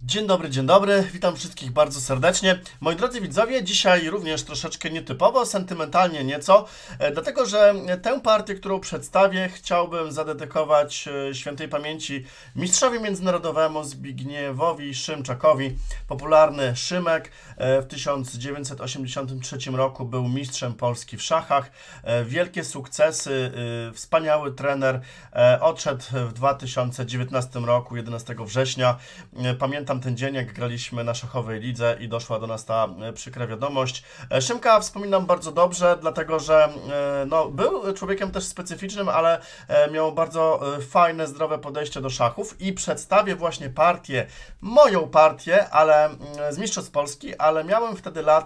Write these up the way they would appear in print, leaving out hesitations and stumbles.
Dzień dobry, witam wszystkich bardzo serdecznie. Moi drodzy widzowie, dzisiaj również troszeczkę nietypowo, sentymentalnie nieco, dlatego że tę partię, którą przedstawię, chciałbym zadedykować świętej pamięci mistrzowi międzynarodowemu Zbigniewowi Szymczakowi. Popularny Szymek w 1983 roku był mistrzem Polski w szachach. Wielkie sukcesy, wspaniały trener, odszedł w 2019 roku, 11 września. Pamiętam ten dzień, jak graliśmy na szachowej lidze i doszła do nas ta przykra wiadomość. Szymka wspominam bardzo dobrze, dlatego że był człowiekiem też specyficznym, ale miał bardzo fajne, zdrowe podejście do szachów i przedstawię właśnie partię, moją partię, ale z mistrzostw Polski, ale miałem wtedy lat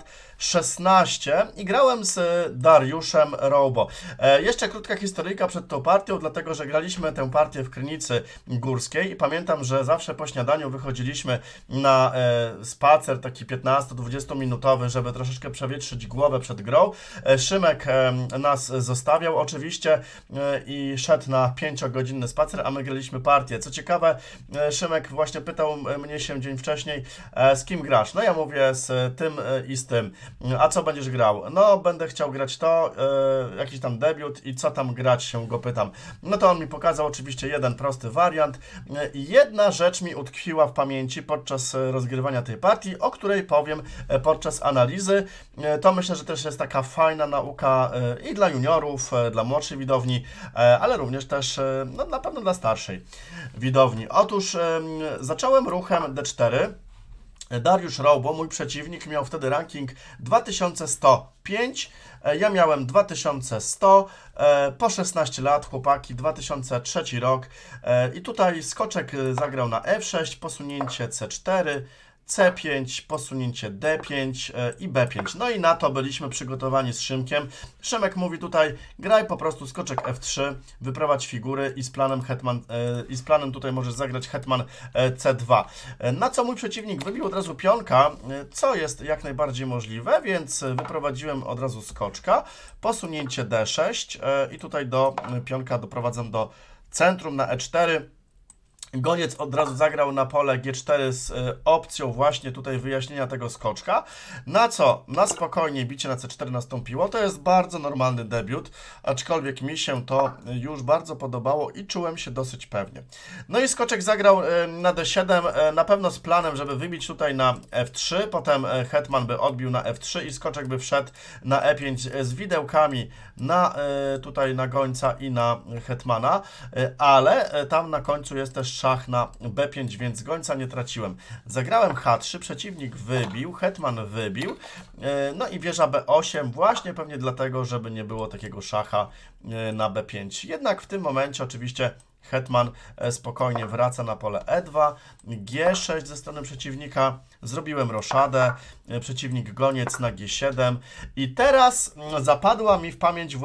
16 i grałem z Dariuszem Roubo. Jeszcze krótka historyjka przed tą partią, dlatego że graliśmy tę partię w Krynicy Górskiej i pamiętam, że zawsze po śniadaniu wychodziliśmy na spacer taki 15-20 minutowy, żeby troszeczkę przewietrzyć głowę przed grą. Szymek nas zostawiał oczywiście i szedł na 5-godzinny spacer, a my graliśmy partię. Co ciekawe, Szymek właśnie pytał mnie się dzień wcześniej, z kim grasz? No ja mówię, z tym i z tym. A co będziesz grał? No będę chciał grać to, jakiś tam debiut i co tam grać się go pytam. No to on mi pokazał oczywiście jeden prosty wariant. Jedna rzecz mi utkwiła w pamięci podczas rozgrywania tej partii, o której powiem podczas analizy. To myślę, że też jest taka fajna nauka i dla juniorów, dla młodszej widowni, ale również też no, na pewno dla starszej widowni. Otóż zacząłem ruchem D4. Dariusz Roubo, mój przeciwnik, miał wtedy ranking 2105, ja miałem 2100, po 16 lat, chłopaki, 2003 rok i tutaj skoczek zagrał na F6, posunięcie C4, C5, posunięcie D5 i B5. No i na to byliśmy przygotowani z Szymkiem. Szymek mówi tutaj, graj po prostu skoczek F3, wyprowadź figury i z planem hetman, i z planem tutaj możesz zagrać hetman C2. Na co mój przeciwnik wybił od razu pionka, co jest jak najbardziej możliwe, więc wyprowadziłem od razu skoczka, posunięcie D6 i tutaj do pionka doprowadzam do centrum na E4. Goniec od razu zagrał na pole G4 z opcją właśnie tutaj wyjaśnienia tego skoczka, na co na spokojnie bicie na C4 nastąpiło. To jest bardzo normalny debiut, aczkolwiek mi się to już bardzo podobało i czułem się dosyć pewnie. No i skoczek zagrał na D7, na pewno z planem, żeby wybić tutaj na F3, potem hetman by odbił na F3 i skoczek by wszedł na E5 z widełkami na tutaj na gońca i na hetmana, ale tam na końcu jest też szach na B5, więc gońca nie traciłem. Zagrałem H3, przeciwnik wybił, hetman wybił, no i wieża B8, właśnie pewnie dlatego, żeby nie było takiego szacha na B5. Jednak w tym momencie oczywiście hetman spokojnie wraca na pole E2, G6 ze strony przeciwnika, zrobiłem roszadę, przeciwnik goniec na G7 i teraz zapadły mi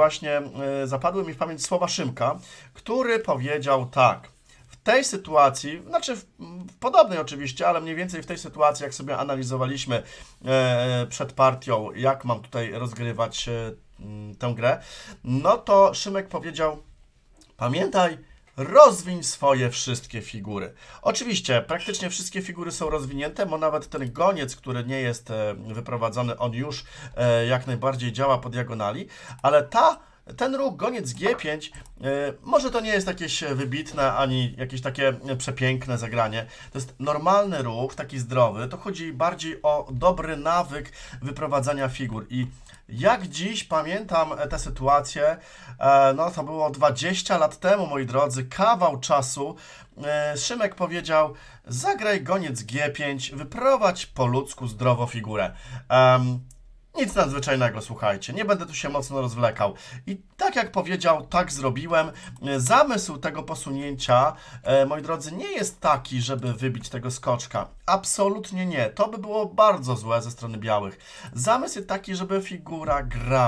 w pamięć słowa Szymka, który powiedział tak: w tej sytuacji, znaczy w podobnej oczywiście, ale mniej więcej w tej sytuacji, jak sobie analizowaliśmy przed partią, jak mam tutaj rozgrywać tę grę, no to Szymek powiedział: pamiętaj, rozwiń swoje wszystkie figury. Oczywiście praktycznie wszystkie figury są rozwinięte, bo nawet ten goniec, który nie jest wyprowadzony, on już jak najbardziej działa po diagonali, ale ten ruch goniec G5, może to nie jest jakieś wybitne, ani jakieś takie przepiękne zagranie. To jest normalny ruch, taki zdrowy. To chodzi bardziej o dobry nawyk wyprowadzania figur. I jak dziś pamiętam tę sytuację, no to było 20 lat temu, moi drodzy, kawał czasu. Szymek powiedział: zagraj goniec G5, wyprowadź po ludzku zdrowo figurę. Nic nadzwyczajnego, słuchajcie, nie będę tu się mocno rozwlekał. I tak jak powiedział, tak zrobiłem. Zamysł tego posunięcia, moi drodzy, nie jest taki, żeby wybić tego skoczka. Absolutnie nie. To by było bardzo złe ze strony białych. Zamysł jest taki, żeby figura grała.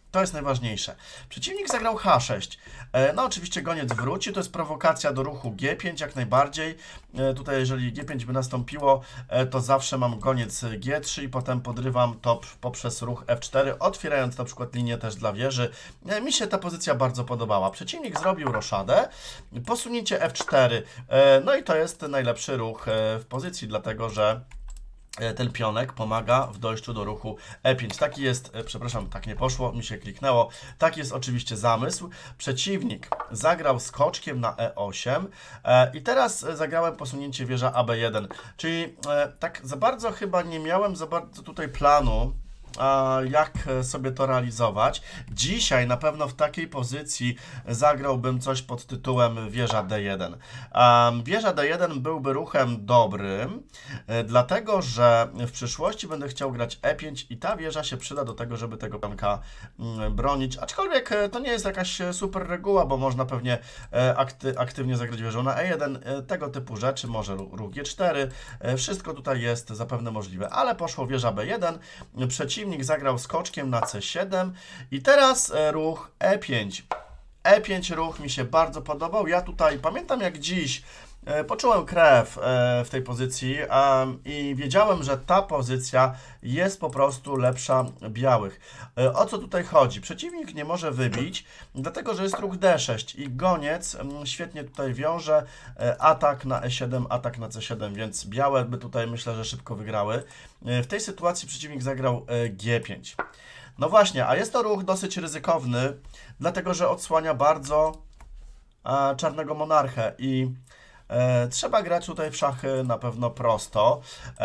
To jest najważniejsze. Przeciwnik zagrał H6. No oczywiście goniec wróci, to jest prowokacja do ruchu G5 jak najbardziej. Tutaj jeżeli G5 by nastąpiło, to zawsze mam goniec G3 i potem podrywam to poprzez ruch F4, otwierając na przykład linię też dla wieży. Mi się ta pozycja bardzo podobała. Przeciwnik zrobił roszadę, posunięcie F4, no i to jest najlepszy ruch w pozycji, dlatego że ten pionek pomaga w dojściu do ruchu E5. Taki jest, przepraszam, tak nie poszło, mi się kliknęło. Taki jest oczywiście zamysł. Przeciwnik zagrał skoczkiem na E8 i teraz zagrałem posunięcie wieża AB1. Czyli tak za bardzo chyba nie miałem za bardzo tutaj planu, jak sobie to realizować. Dzisiaj na pewno w takiej pozycji zagrałbym coś pod tytułem wieża D1. Wieża D1 byłby ruchem dobrym, dlatego że w przyszłości będę chciał grać E5 i ta wieża się przyda do tego, żeby tego pionka bronić. Aczkolwiek to nie jest jakaś super reguła, bo można pewnie aktywnie zagrać wieżą na E1, tego typu rzeczy, może ruch G4. Wszystko tutaj jest zapewne możliwe, ale poszło wieża B1, przeciwnik zagrał skoczkiem na C7 i teraz ruch E5. E5 ruch mi się bardzo podobał. Ja tutaj pamiętam jak dziś poczułem krew w tej pozycji i wiedziałem, że ta pozycja jest po prostu lepsza białych. O co tutaj chodzi? Przeciwnik nie może wybić, dlatego że jest ruch D6 i goniec świetnie tutaj wiąże atak na E7, atak na C7, więc białe by tutaj myślę, że szybko wygrały. W tej sytuacji przeciwnik zagrał G5. No właśnie, a jest to ruch dosyć ryzykowny, dlatego że odsłania bardzo czarnego monarchę i trzeba grać tutaj w szachy na pewno prosto.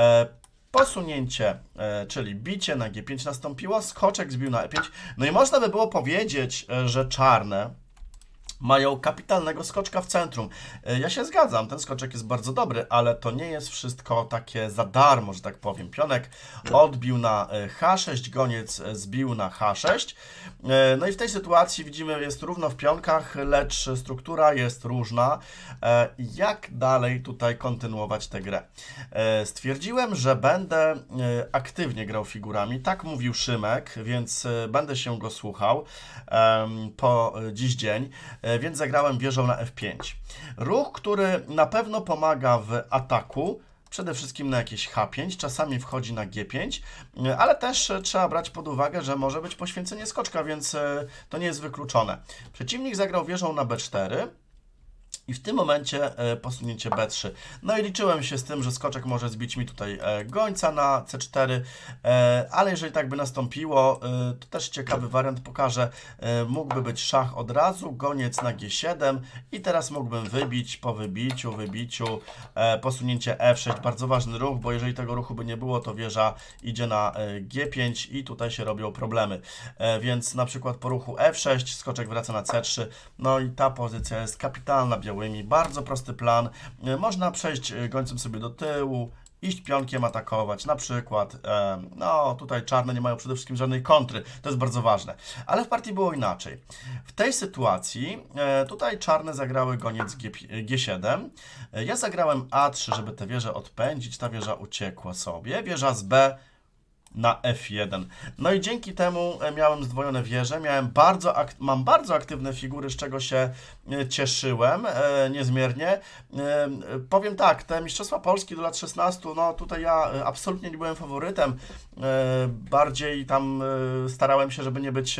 Posunięcie, czyli bicie na G5 nastąpiło, skoczek zbił na E5. No i można by było powiedzieć, że czarne mają kapitalnego skoczka w centrum. Ja się zgadzam, ten skoczek jest bardzo dobry, ale to nie jest wszystko takie za darmo, że tak powiem. Pionek odbił na H6, goniec zbił na H6. No i w tej sytuacji widzimy, jest równo w pionkach, lecz struktura jest różna. Jak dalej tutaj kontynuować tę grę? Stwierdziłem, że będę aktywnie grał figurami. Tak mówił Szymek, więc będę się go słuchał po dziś dzień. Więc zagrałem wieżą na F5. Ruch, który na pewno pomaga w ataku, przede wszystkim na jakieś H5, czasami wchodzi na G5, ale też trzeba brać pod uwagę, że może być poświęcenie skoczka, więc to nie jest wykluczone. Przeciwnik zagrał wieżą na B4. I w tym momencie posunięcie B3. No i liczyłem się z tym, że skoczek może zbić mi tutaj gońca na C4, ale jeżeli tak by nastąpiło, to też ciekawy wariant pokażę. Mógłby być szach od razu, goniec na G7 i teraz mógłbym wybić, po wybiciu, posunięcie F6. Bardzo ważny ruch, bo jeżeli tego ruchu by nie było, to wieża idzie na G5 i tutaj się robią problemy. Więc na przykład po ruchu F6 skoczek wraca na C3, no i ta pozycja jest kapitalna białymi. Bardzo prosty plan. Można przejść gońcem sobie do tyłu, iść pionkiem atakować, na przykład. No tutaj czarne nie mają przede wszystkim żadnej kontry, to jest bardzo ważne. Ale w partii było inaczej. W tej sytuacji tutaj czarne zagrały goniec G7. Ja zagrałem A3, żeby tę wieżę odpędzić, ta wieża uciekła sobie. Wieża z B na F1. No i dzięki temu miałem zdwojone wieże, mam bardzo aktywne figury, z czego się cieszyłem niezmiernie. Powiem tak, te Mistrzostwa Polski do lat 16, no tutaj ja absolutnie nie byłem faworytem, bardziej tam starałem się, żeby nie być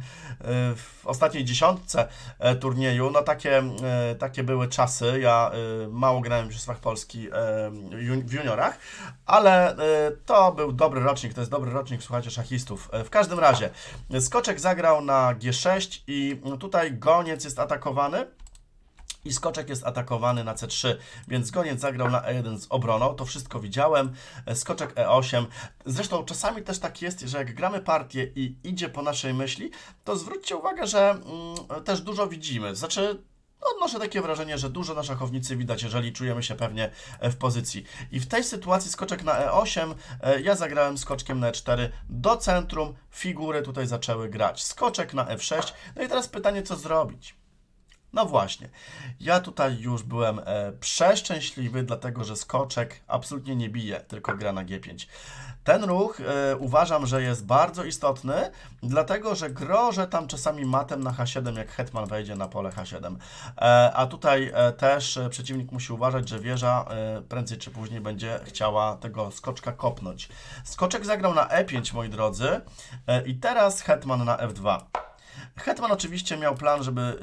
w ostatniej dziesiątce turnieju, no takie były czasy, ja mało grałem w Mistrzostwach Polski w juniorach, ale to był dobry rocznik, to jest dobry rocznik, słuchajcie, szachistów. W każdym razie, skoczek zagrał na G6 i tutaj goniec jest atakowany i skoczek jest atakowany na C3, więc goniec zagrał na E1 z obroną, to wszystko widziałem, skoczek E8. Zresztą czasami też tak jest, że jak gramy partię i idzie po naszej myśli, to zwróćcie uwagę, że też dużo widzimy. Znaczy, odnoszę takie wrażenie, że dużo na szachownicy widać, jeżeli czujemy się pewnie w pozycji. I w tej sytuacji skoczek na E8, ja zagrałem skoczkiem na E4 do centrum, figury tutaj zaczęły grać. Skoczek na F6, no i teraz pytanie, co zrobić? No właśnie, ja tutaj już byłem przeszczęśliwy, dlatego że skoczek absolutnie nie bije, tylko gra na G5. Ten ruch uważam, że jest bardzo istotny, dlatego że grożę tam czasami matem na H7, jak hetman wejdzie na pole H7. A tutaj też przeciwnik musi uważać, że wieża prędzej czy później będzie chciała tego skoczka kopnąć. Skoczek zagrał na E5, moi drodzy, i teraz hetman na F2. Hetman oczywiście miał plan, żeby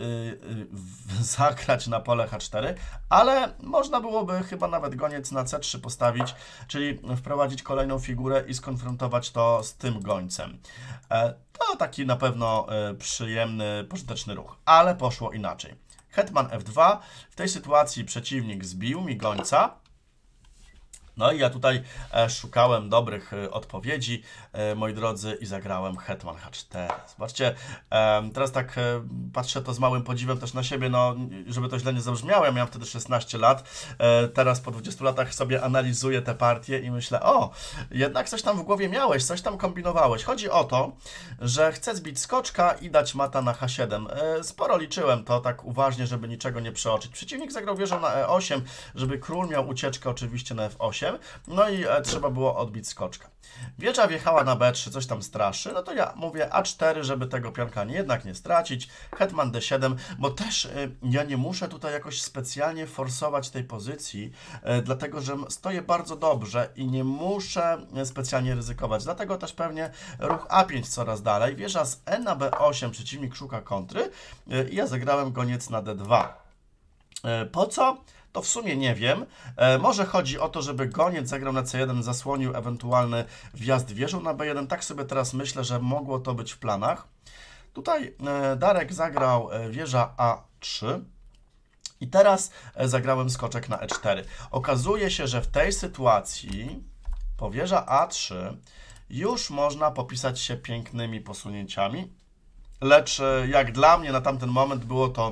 zagrać na pole H4, ale można byłoby chyba nawet goniec na C3 postawić, czyli wprowadzić kolejną figurę i skonfrontować to z tym gońcem. To taki na pewno przyjemny, pożyteczny ruch, ale poszło inaczej. Hetman F2, w tej sytuacji przeciwnik zbił mi gońca. No i ja tutaj szukałem dobrych odpowiedzi, moi drodzy, i zagrałem hetman H4. Zobaczcie, teraz tak patrzę to z małym podziwem też na siebie, no, żeby to źle nie zabrzmiało, ja miałem wtedy 16 lat, teraz po 20 latach sobie analizuję te partie i myślę, o, jednak coś tam w głowie miałeś, coś tam kombinowałeś. Chodzi o to, że chcę zbić skoczka i dać mata na H7. Sporo liczyłem to tak uważnie, żeby niczego nie przeoczyć. Przeciwnik zagrał wieżą na E8, żeby król miał ucieczkę oczywiście na F8. No i trzeba było odbić skoczka. Wieża wjechała na B3, coś tam straszy, no to ja mówię A4, żeby tego pionka jednak nie stracić, hetman D7, bo też ja nie muszę tutaj jakoś specjalnie forsować tej pozycji, dlatego że stoję bardzo dobrze i nie muszę specjalnie ryzykować, dlatego też pewnie ruch A5 coraz dalej, wieża z E na B8, przeciwnik szuka kontry i ja zagrałem goniec na D2. Po co? To w sumie nie wiem. Może chodzi o to, żeby goniec zagrał na C1, zasłonił ewentualny wjazd wieżą na B1. Tak sobie teraz myślę, że mogło to być w planach. Tutaj Darek zagrał wieża A3 i teraz zagrałem skoczek na E4. Okazuje się, że w tej sytuacji po wieża A3 już można popisać się pięknymi posunięciami, lecz jak dla mnie na tamten moment było to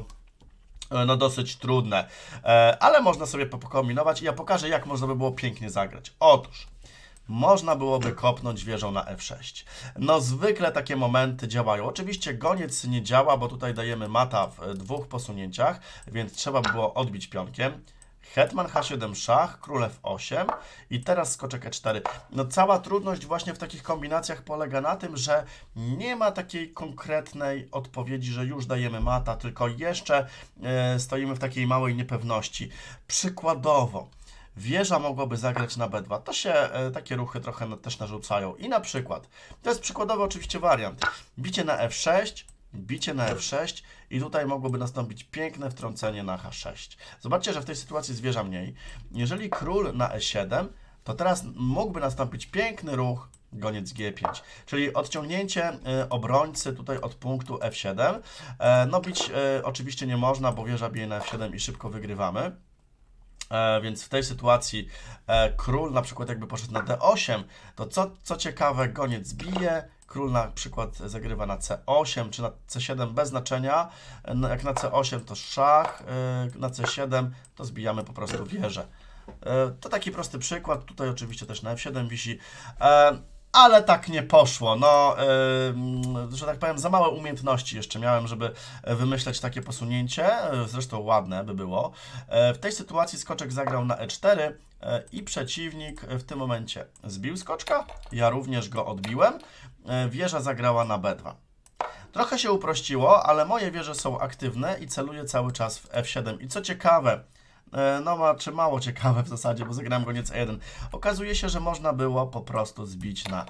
no dosyć trudne, ale można sobie pokombinować i ja pokażę, jak można by było pięknie zagrać. Otóż, można byłoby kopnąć wieżą na F6. No zwykle takie momenty działają. Oczywiście goniec nie działa, bo tutaj dajemy mata w dwóch posunięciach, więc trzeba by było odbić pionkiem. Hetman H7 szach, król F8 i teraz skoczek E4. No cała trudność właśnie w takich kombinacjach polega na tym, że nie ma takiej konkretnej odpowiedzi, że już dajemy mata, tylko jeszcze stoimy w takiej małej niepewności. Przykładowo, wieża mogłaby zagrać na B2. To się takie ruchy trochę też narzucają. I na przykład, to jest przykładowy oczywiście wariant, bicie na F6, bicie na F6 i tutaj mogłoby nastąpić piękne wtrącenie na H6. Zobaczcie, że w tej sytuacji jest wieża mniej. Jeżeli król na E7, to teraz mógłby nastąpić piękny ruch goniec G5, czyli odciągnięcie obrońcy tutaj od punktu F7. No bić oczywiście nie można, bo wieża bije na F7 i szybko wygrywamy. Więc w tej sytuacji król na przykład jakby poszedł na D8, to co ciekawe, goniec bije, król na przykład zagrywa na C8 czy na C7 bez znaczenia, jak na C8 to szach, na C7 to zbijamy po prostu wieżę. To taki prosty przykład, tutaj oczywiście też na F7 wisi, ale tak nie poszło, no, że tak powiem, za małe umiejętności jeszcze miałem, żeby wymyśleć takie posunięcie, zresztą ładne by było. W tej sytuacji skoczek zagrał na E4 i przeciwnik w tym momencie zbił skoczka, ja również go odbiłem, wieża zagrała na B2. Trochę się uprościło, ale moje wieże są aktywne i celuję cały czas w F7 i co ciekawe, no czy mało ciekawe w zasadzie, bo zagrałem goniec E1. Okazuje się, że można było po prostu zbić na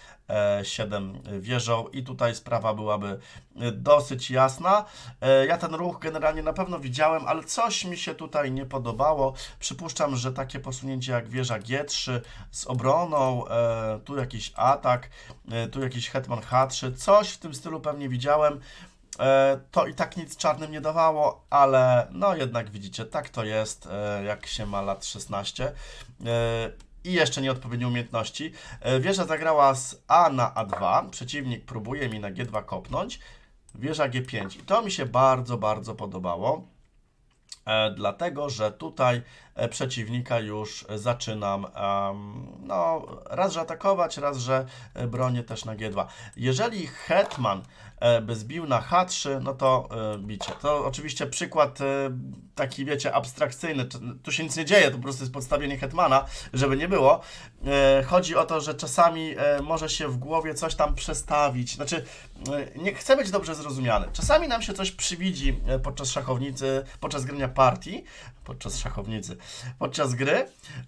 F7 wieżą i tutaj sprawa byłaby dosyć jasna. Ja ten ruch generalnie na pewno widziałem, ale coś mi się tutaj nie podobało. Przypuszczam, że takie posunięcie jak wieża G3 z obroną, tu jakiś atak, tu jakiś hetman H3, coś w tym stylu pewnie widziałem. To i tak nic czarnym nie dawało, ale no jednak widzicie, tak to jest, jak się ma lat 16 i jeszcze nieodpowiednie umiejętności. Wieża zagrała z A na A2, przeciwnik próbuje mi na G2 kopnąć, wieża G5 i to mi się bardzo, bardzo podobało. Dlatego, że tutaj przeciwnika już zaczynam no, raz, że atakować, raz, że bronię też na G2. Jeżeli hetman by zbił na H3, no to bicie. To oczywiście przykład taki, wiecie, abstrakcyjny. Tu się nic nie dzieje, to po prostu jest podstawienie hetmana, żeby nie było. Chodzi o to, że czasami może się w głowie coś tam przestawić. Znaczy, nie chcę być dobrze zrozumiany. Czasami nam się coś przywidzi podczas szachownicy, podczas grania partii, podczas gry.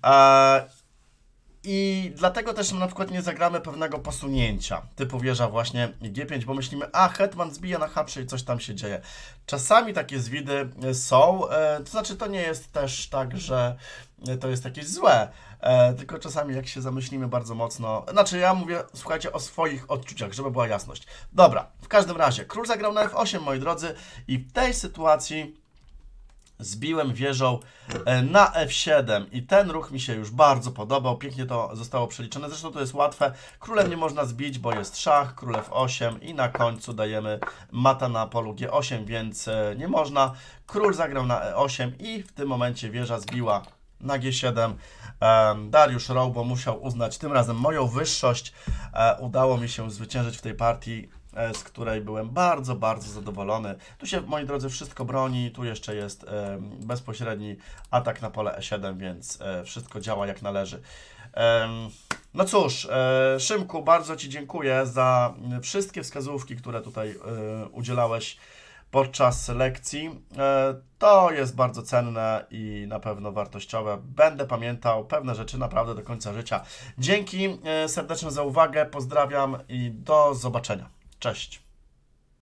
I dlatego też na przykład nie zagramy pewnego posunięcia, typu wieża właśnie G5, bo myślimy, a hetman zbija na H3 i coś tam się dzieje. Czasami takie zwidy są, to znaczy to nie jest też tak, że to jest jakieś złe, tylko czasami jak się zamyślimy bardzo mocno, znaczy ja mówię, słuchajcie, o swoich odczuciach, żeby była jasność. Dobra, w każdym razie, król zagrał na F8, moi drodzy, i w tej sytuacji zbiłem wieżą na F7 i ten ruch mi się już bardzo podobał, pięknie to zostało przeliczone, zresztą to jest łatwe, królem nie można zbić, bo jest szach, król F8 i na końcu dajemy mata na polu G8, więc nie można. Król zagrał na E8 i w tym momencie wieża zbiła na G7. Dariusz Rołbo musiał uznać tym razem moją wyższość, udało mi się zwyciężyć w tej partii, z której byłem bardzo, bardzo zadowolony. Tu się, moi drodzy, wszystko broni, tu jeszcze jest bezpośredni atak na pole E7, więc wszystko działa jak należy. No cóż, Szymku, bardzo Ci dziękuję za wszystkie wskazówki, które tutaj udzielałeś podczas lekcji. To jest bardzo cenne i na pewno wartościowe. Będę pamiętał pewne rzeczy naprawdę do końca życia. Dzięki serdeczne za uwagę, pozdrawiam i do zobaczenia. Cześć.